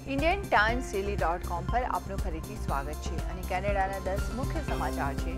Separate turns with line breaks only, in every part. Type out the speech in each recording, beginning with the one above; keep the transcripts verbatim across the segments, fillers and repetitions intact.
Indian Times daily dot com पर आपનું ફરીથી સ્વાગત છે અને કેનેડાના દસ મુખ્ય સમાચાર છે।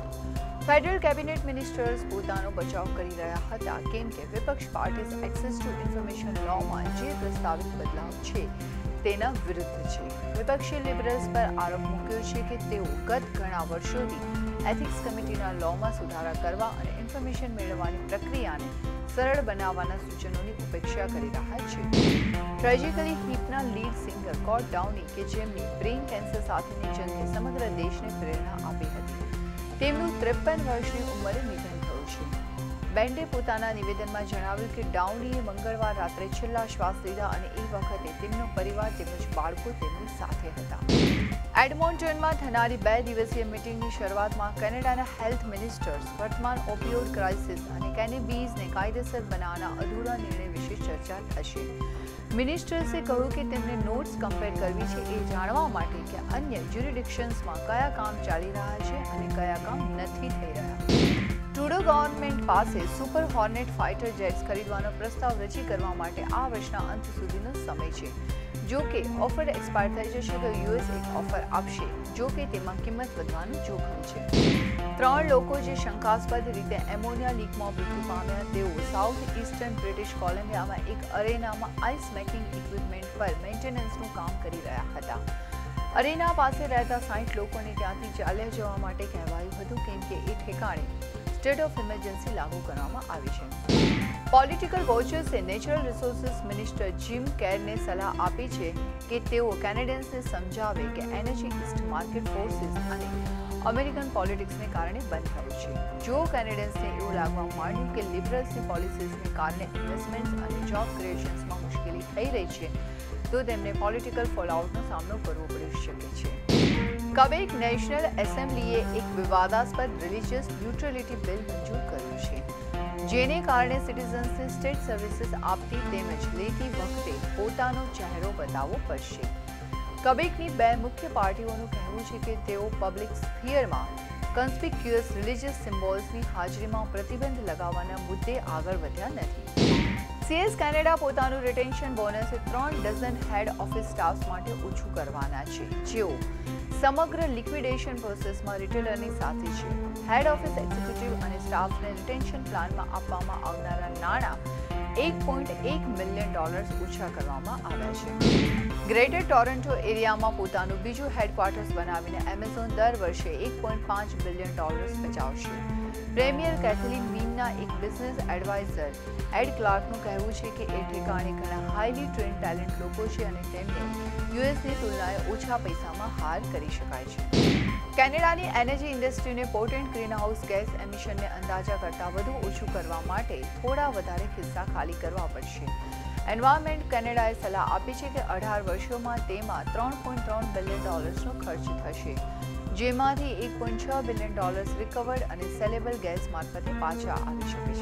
ફેડરલ કેબિનેટ મિનિસ્ટર્સ પોતાનો બચાવ કરી રહ્યા હતા કેમ કે વિપક્ષ પાર્ટીઝ એક્સેસ ટુ ઇન્ફોર્મેશન લોમાં જે પ્રસ્તાવિત બદલાવ છે તેના વિરુદ્ધ છે। વિપક્ષી લિબરલ્સ પર આરોપ મૂક્યો છે કે તેઓ ગત ઘણા વર્ષોથી એથિક્સ કમિટીના લોમાં સુધારા કરવા અને ઇન્ફોર્મેશન મેળવવાની પ્રક્રિયાને સરળ બનાવવાના સૂચનોની ઉપેક્ષા કરી રહ્યા છે। ટ્રેજિકલી હિપના લીડ સિંગર ગોડ ડાઉની કે જેમની બ્રેઇન કેન્સર સાથેની જંગે સમગ્ર દેશને પ્રેરણા આપી હતી, તેમનું ત્રેપન વર્ષની ઉંમરે નિધન થયું છે। બેન્ડે પોતાના નિવેદનમાં જણાવ્યું કે ડાઉનીએ મંગળવાર રાત્રે છેલ્લા શ્વાસ લીધા અને એ વખતે તેમનો પરિવાર તેમજ બાળકો તેમની સાથે હતા। એડમોન્ટનમાં થનારી બે દિવસીય મીટિંગની શરૂઆતમાં કેનેડાના હેલ્થ મિનિસ્ટર્સ વર્તમાન ઓપિયોઇડ ક્રાઇસિસ અને કેનેબીઝને કાયદેસર બનાવવાના અધૂરા નિર્ણય વિશે ચર્ચા થશે। મિનિસ્ટર્સે કહ્યું કે તેમને નોટ્સ કમ્પેર કરવી છે એ જાણવા માટે કે અન્ય જ્યુરિડિક્શન્સમાં કયા કામ ચાલી રહ્યા છે અને કયા કામ નથી થઈ રહ્યા। ટ્રુડો ગવર્મેન્ટ પાસે સુપર હોર્નેટ ફાઇટર જેટ્સ ખરીદવાનો પ્રસ્તાવ રજી કરવા માટે આ વર્ષના અંત સુધીનો સમય છે। જો કે ઓફર એક્સપાયર થઈ જશે તો યુએસ એક ઓફર આપશે, જો કે તેમાં કિંમત વધવાનું જોખમ છે। ત્રણ લોકો જે શંકાસ્પદ રીતે એમોનિયા લીકમાં મૃત્યુ પામ્યા તેઓ સાઉથ ઇસ્ટર્ન બ્રિટિશ કોલંબિયામાં એક અરેનામાં આઈસ મેકિંગ ઇક્વિપમેન્ટ પર મેન્ટેનન્સનું કામ કરી રહ્યા હતા। અરેના પાસે રહેતા સાઠ લોકોને ત્યાંથી ચાલ્યા જવા માટે કહેવાયું હતું કેમ કે એ ઠેકાણે સ્ટેટ ઓફ ઇમરજન્સી લાગુ કરવામાં આવી છે। પોલિટિકલ વોચર્સે નેચરલ રિસોર્સિસ મિનિસ્ટર જીમ કેરને સલાહ આપી છે કે તેઓ કેનેડિયન્સને સમજાવે કે એનર્જી ઇસ્ટ માર્કેટ ફોર્સિસ અને અમેરિકન પોલિટિક્સને કારણે બંધ થયું છે। જો કેનેડિયન્સને એવું લાગવા માંડ્યું કે લિબરલ્સની પોલિસીસને કારણે ઇન્વેસ્ટમેન્ટ્સ અને જોબ ક્રિએશન્સમાં મુશ્કેલી થઈ રહી છે તો તેમને પોલિટિકલ ફોલઆઉટનો સામનો કરવો પડી શકે છે। ક્વેબેક નેશનલ એસેમ્બલીએ એક વિવાદાસ્પદ રિલિજિયસ ન્યુટ્રલિટી બિલ મંજૂર કર્યું છે, જેને કારણે સિટીઝન્સને સ્ટેટ સર્વિસીસ આપતી તેમજ લેતી વખતે પોતાનો ચહેરો બતાવવો પડશે। ક્વેબેકની બે મુખ્ય પાર્ટીઓનું કહેવું છે કે તેઓ પબ્લિક સ્ફિયરમાં કન્સ્પિક્યુઅસ રિલિજિયસ સિમ્બોલ્સની હાજરીમાં પ્રતિબંધ લગાવવાના મુદ્દે આગળ વધ્યા નથી। સીએસ કેનેડા પોતાનું રિટેન્શન બોનસ ત્રણ ડઝન હેડ ઓફિસ સ્ટાફ માટે ઓછું કરવાના છે, જેઓ સમગ્ર લિક્વિડેશન પ્રોસેસમાં રિટેલરની સાથે છે। હેડ ઓફિસ એક્ઝિક્યુટિવ અને સ્ટાફને રિટેન્શન પ્લાનમાં આપવામાં આવનારા નાણાં એક પોઈન્ટ એક મિલિયન ડોલર્સ ઓછા કરવામાં આવ્યા છે। ગ્રેટર ટોરન્ટો એરિયામાં પોતાનું બીજું હેડક્વાર્ટર્સ બનાવીને એમેઝોન દર વર્ષે એક પોઈન્ટ પાંચ બિલિયન ડોલર્સ બચાવશે। પ્રેમિયર કેથલિન વીનના એક બિઝનેસ એડવાઇઝર એડ ક્લાર્કનું કહેવું છે કે એ ઠેકાણે ઘણા હાઈલી ટ્રેન્ડ ટેલેન્ટ લોકો છે અને તેમને યુએસની તુલનાએ ઓછા પૈસામાં હાર કરી શકાય છે। કેનેડાની એનર્જી ઇન્ડસ્ટ્રીને પોટેન્ટ ગ્રીનહાઉસ ગેસ એમિશનને અંદાજા કરતાં વધુ ઓછું કરવા માટે થોડા વધારે ખિસ્સા ખાલી કરવા પડશે। એન્વાયરમેન્ટ કેનેડાએ સલાહ આપી છે કે અઢાર વર્ષોમાં તેમાં ત્રણ પોઈન્ટ ત્રણ બિલિયન ડોલર્સનો ખર્ચ થશે, જેમાંથી એક પોઈન્ટ છ બિલિયન ડોલર્સ રિકવર્ડ અને સેલેબલ ગેસ મારફતે પાછા આવી શકે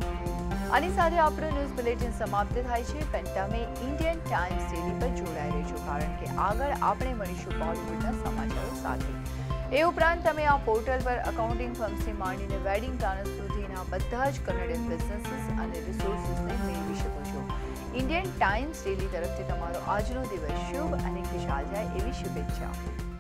છે। આની સાથે આપણું ન્યૂઝ બુલેટિન સમાપ્ત થાય છે, પણ તમે ઇન્ડિયન ટાઈમ્સ ડેલી પર જોડાઈ રહેજો કારણ કે આગળ આપણે મળીશું બોલિવૂડના સમાચારો સાથે। એ ઉપરાંત તમે આ પોર્ટલ પર અકાઉન્ટિંગ ફર્મ્સથી માંડીને વેડિંગ પ્લાનર સુધીના બધા જ કનેડિયન બિઝનેસીસ અને રિસોર્સિસને મેળવી શકો છો। ઇન્ડિયન ટાઈમ્સ ડેલી તરફથી તમારો આજનો દિવસ શુભ અને ખુશાલ જાય એવી શુભેચ્છા।